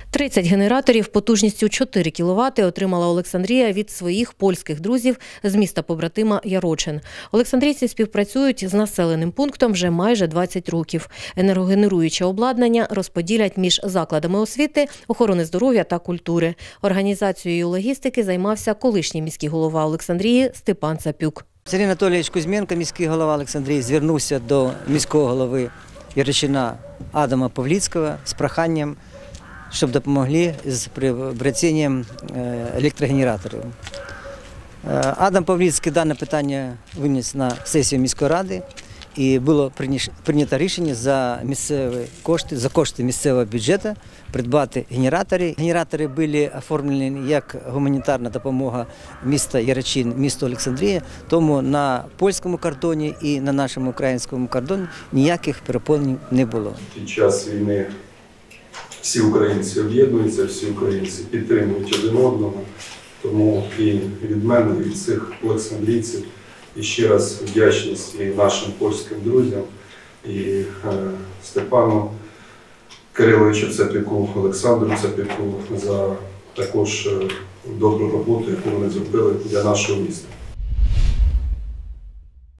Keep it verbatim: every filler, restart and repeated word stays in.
тридцять генераторів потужністю чотири кіловати отримала Олександрія від своїх польських друзів з міста-побратима Ярочин. Олександрійці співпрацюють з населеним пунктом вже майже двадцять років. Енергогенеруюче обладнання розподілять між закладами освіти, охорони здоров'я та культури. Організацією логістики займався колишній міський голова Олександрії Степан Цапюк. Сергій Анатолійович Кузьменко, міський голова Олександрії, звернувся до міського голови Яричина Адама Павліцького з проханням, щоб допомогли з приобретенням електрогенераторів. Адам Павліцький дане питання виніс на сесію міської ради і було прийнято рішення за місцеві кошти, за кошти місцевого бюджету придбати генератори. Генератори були оформлені як гуманітарна допомога міста Яричин, місту Олександрія, тому на польському кордоні і на нашому українському кордоні ніяких перепон не було. Під час війни всі українці об'єднуються, всі українці підтримують один одного, тому і від мене, і від всіх олександрійців і ще раз вдячність і нашим польським друзям, і е, Степану Кириловичу Цапюку, Олександру Цапюку за також добру роботу, яку вони зробили для нашого міста.